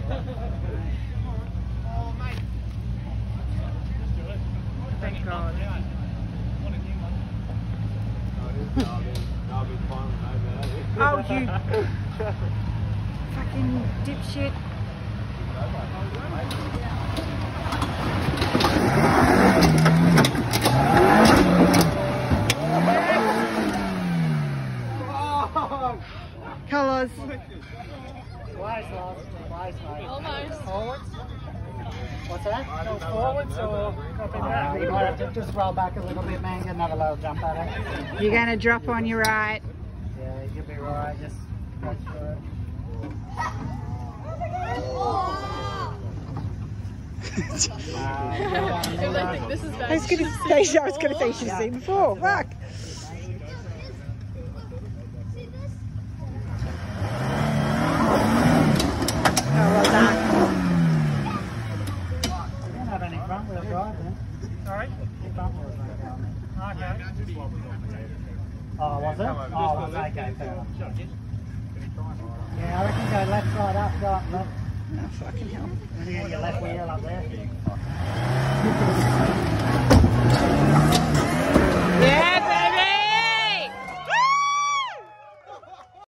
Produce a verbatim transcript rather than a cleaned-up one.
Thank God. Oh, you fucking dipshit. Colours. Twice, last. Twice, mate. Almost. Forwards. What's that? Go forwards or dropping back? You might have to just roll back a little bit, man. Get another little jump at it. You're going to drop on your right. Yeah, you'll be right. Just go through it. I think this is bad. I was going to say, I was going to say she's seen before. Fuck. Oh, well done. You don't have any front wheel drive, then? Sorry? Your front wheels don't go on there. Okay. Oh, was it? Oh, was it? Okay, fair enough. Yeah, I reckon go left side up, right left. Oh, fucking hell. And you get your left wheel up there.